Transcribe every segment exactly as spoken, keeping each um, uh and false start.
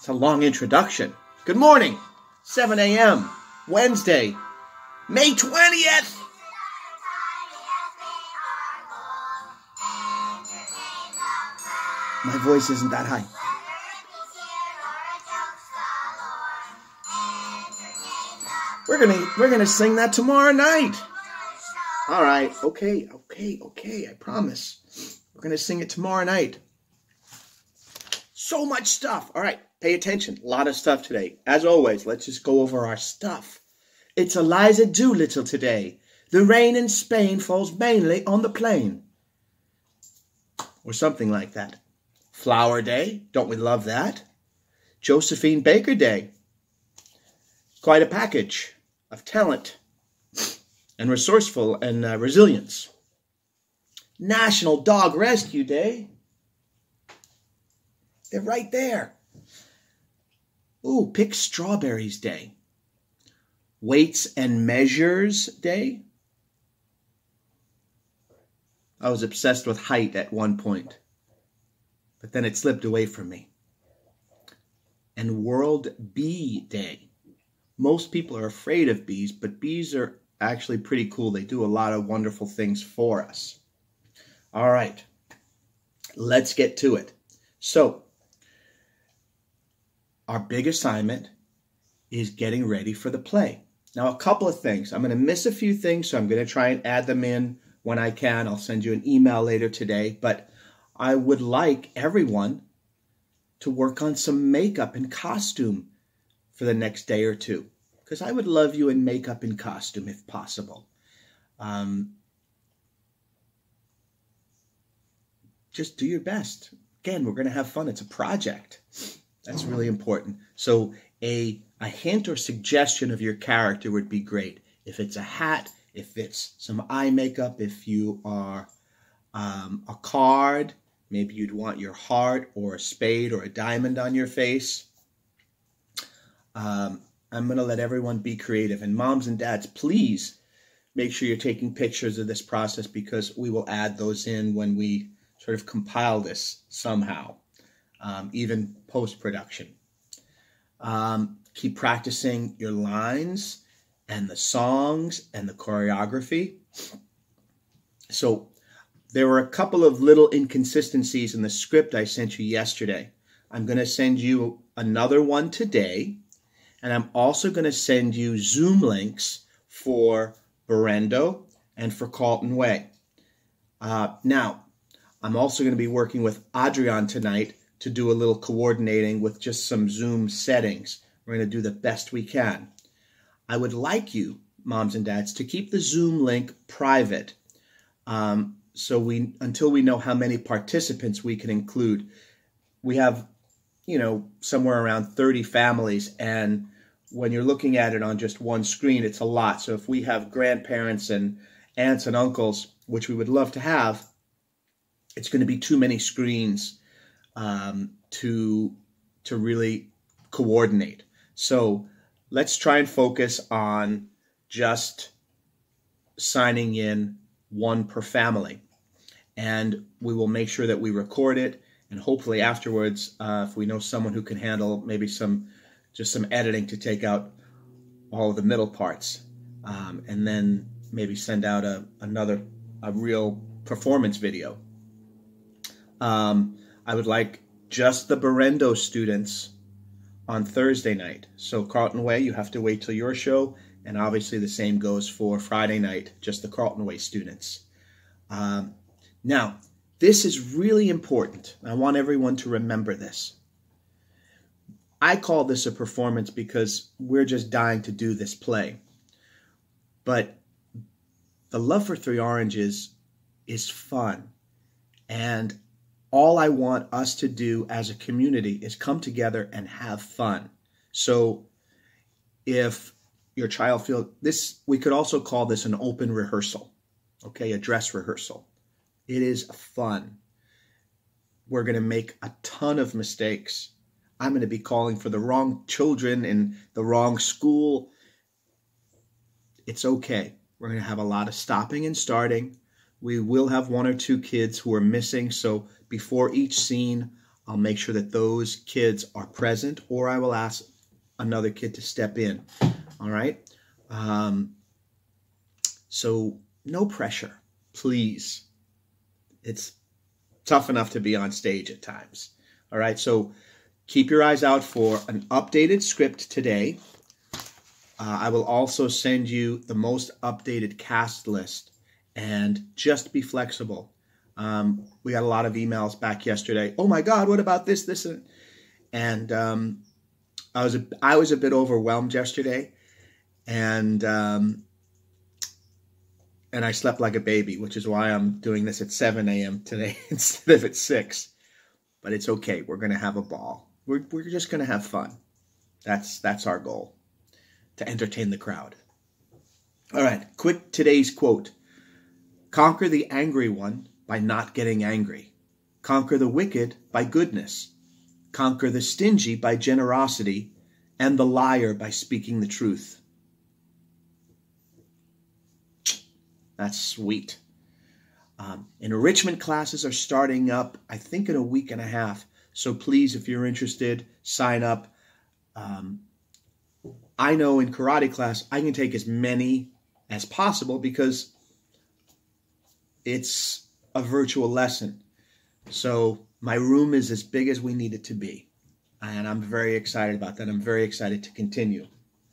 It's a long introduction. Good morning, seven a m, Wednesday, May twentieth. My voice isn't that high. We're gonna we're gonna sing that tomorrow night. All right, okay, okay, okay. I promise. We're gonna sing it tomorrow night. So much stuff. All right, pay attention. A lot of stuff today. As always, let's just go over our stuff. It's Eliza Doolittle today. The rain in Spain falls mainly on the plain. Or something like that. Flower Day. Don't we love that? Josephine Baker Day. Quite a package of talent and resourceful and uh, resilience. National Dog Rescue Day. They're right there. Ooh, Pick Strawberries Day. Weights and Measures Day. I was obsessed with height at one point, but then it slipped away from me. And World Bee Day. Most people are afraid of bees, but bees are actually pretty cool. They do a lot of wonderful things for us. All right, let's get to it. So, our big assignment is getting ready for the play. Now, a couple of things. I'm going to miss a few things, so I'm going to try and add them in when I can. I'll send you an email later today, but I would like everyone to work on some makeup and costume for the next day or two, because I would love you in makeup and costume if possible. Um, just do your best. Again, we're going to have fun. It's a project. That's really important. So a, a hint or suggestion of your character would be great. If it's a hat, if it's some eye makeup, if you are um, a card, maybe you'd want your heart or a spade or a diamond on your face. Um, I'm going to let everyone be creative. And moms and dads, please make sure you're taking pictures of this process, because we will add those in when we sort of compile this somehow, um, even post-production. Um, keep practicing your lines and the songs and the choreography. So there were a couple of little inconsistencies in the script I sent you yesterday. I'm going to send you another one today. And I'm also going to send you Zoom links for Berendo and for Carlton Way. Uh, now, I'm also going to be working with Adrian tonight to do a little coordinating with just some Zoom settings. We're going to do the best we can. I would like you, moms and dads, to keep the Zoom link private. Um, so we, until we know how many participants we can include. We have, you know, somewhere around thirty families, and when you're looking at it on just one screen, it's a lot. So if we have grandparents and aunts and uncles, which we would love to have, it's going to be too many screens um, to, to really coordinate. So let's try and focus on just signing in one per family. And we will make sure that we record it. And hopefully afterwards, uh, if we know someone who can handle maybe some just some editing to take out all of the middle parts, um, and then maybe send out a another a real performance video. Um, I would like just the Berendo students on Thursday night. So Carlton Way, you have to wait till your show, and obviously the same goes for Friday night, just the Carlton Way students. Um, now, this is really important. I want everyone to remember this. I call this a performance because we're just dying to do this play. But the Love for Three Oranges is fun. And all I want us to do as a community is come together and have fun. So if your child feels this, we could also call this an open rehearsal, okay, a dress rehearsal. It is fun. We're going to make a ton of mistakes. I'm going to be calling for the wrong children in the wrong school. It's okay. We're going to have a lot of stopping and starting. We will have one or two kids who are missing. So before each scene, I'll make sure that those kids are present, or I will ask another kid to step in. All right? Um, so no pressure, please. It's tough enough to be on stage at times. All right? So keep your eyes out for an updated script today. Uh, I will also send you the most updated cast list, and just be flexible. Um, we got a lot of emails back yesterday. Oh my God, what about this, this, and, and um, I was a, I was a bit overwhelmed yesterday, and um, and I slept like a baby, which is why I'm doing this at seven a m today instead of at six. But it's okay. We're gonna have a ball. We're we're just gonna have fun. That's that's our goal, to entertain the crowd. All right, quick today's quote: "Conquer the angry one by not getting angry. Conquer the wicked by goodness. Conquer the stingy by generosity, and the liar by speaking the truth." That's sweet. Um, enrichment classes are starting up, I think, in a week and a half. So please, if you're interested, sign up. Um, I know in karate class, I can take as many as possible because it's a virtual lesson. So my room is as big as we need it to be. And I'm very excited about that. I'm very excited to continue.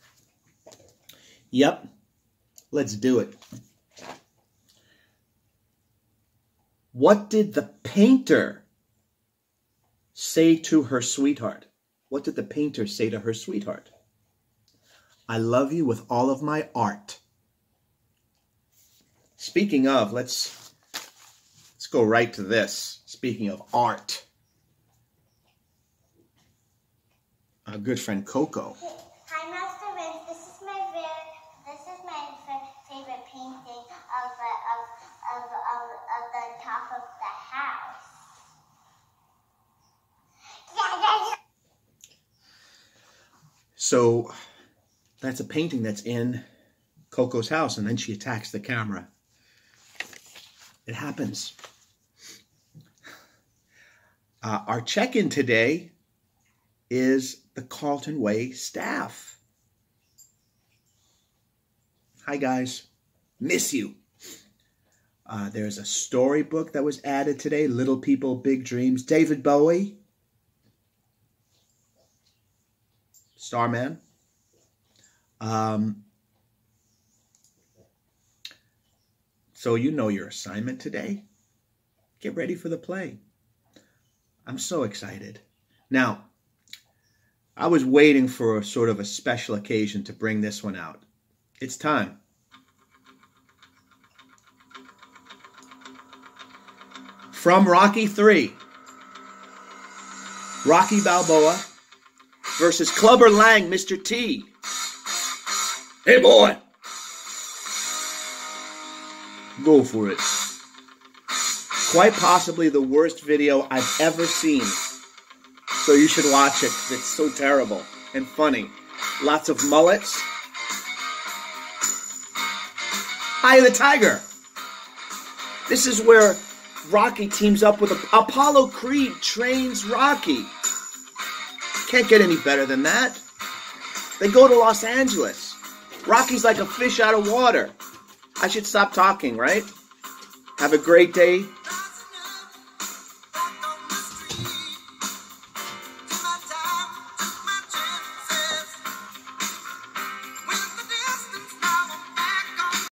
Yep. Let's do it. What did the painter say to her sweetheart? What did the painter say to her sweetheart? "I love you with all of my art." Speaking of, let's let's go right to this. Speaking of art, our good friend Coco. Hi, Master Vince. This is my very, this is my favorite painting of the of of of, of the top of the house. So that's a painting that's in Coco's house, and then she attacks the camera. It happens. Uh, our check-in today is the Carlton Way staff. Hi, guys. Miss you. Uh, there's a storybook that was added today, Little People, Big Dreams. David Bowie. Starman. Um, so you know your assignment today. Get ready for the play. I'm so excited. Now, I was waiting for a sort of a special occasion to bring this one out. It's time. From Rocky three, Rocky Balboa versus Clubber Lang, Mister T. Hey, boy. Go for it. Quite possibly the worst video I've ever seen. So you should watch it. It's so terrible and funny. Lots of mullets. Eye of the Tiger. This is where Rocky teams up with a, Apollo Creed trains Rocky. Can't get any better than that. They go to Los Angeles. Rocky's like a fish out of water. I should stop talking, right? Have a great day.